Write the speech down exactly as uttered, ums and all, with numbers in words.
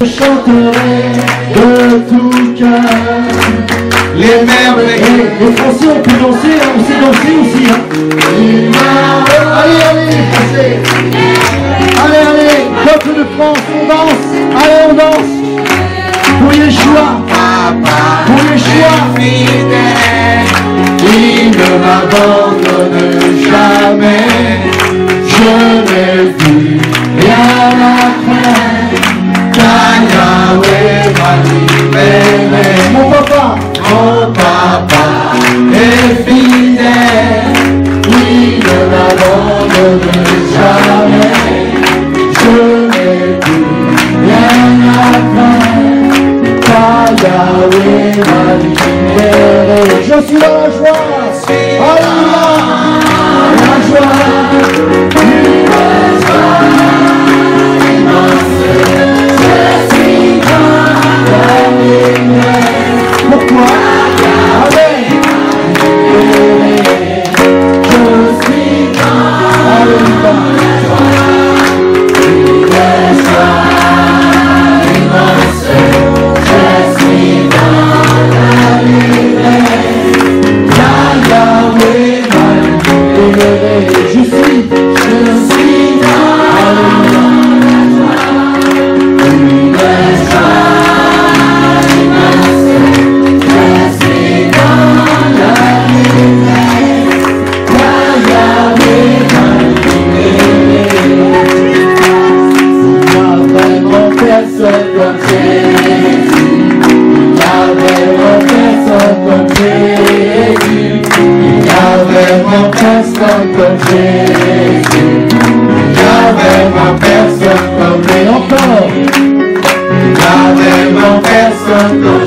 chanterai de tout cœur les merveilles. Les Français, on peut danser, hein, on sait danser aussi. Hein. Allez, allez, les Français. Allez, allez, peuple de France, on danse. Allez, on danse. Pour Yeshua, pour Yeshua, il ne m'abandonne jamais. Je n'ai vu rien à craindre, car Yahweh m'a libéré. Mon papa, mon papa est fidèle, il ne m'abandonne jamais. Je n'ai vu rien à craindre, car Yahweh m'a libéré. Je suis dans la joie, alléluia, la joie. Pourquoi? Amen. Je suis dans la Je suis, je suis dans la personne comme Jésus, il y a vraiment personne comme Jésus, il y a vraiment personne comme Jésus, il y a vraiment personne comme lui encore, il y a vraiment personne comme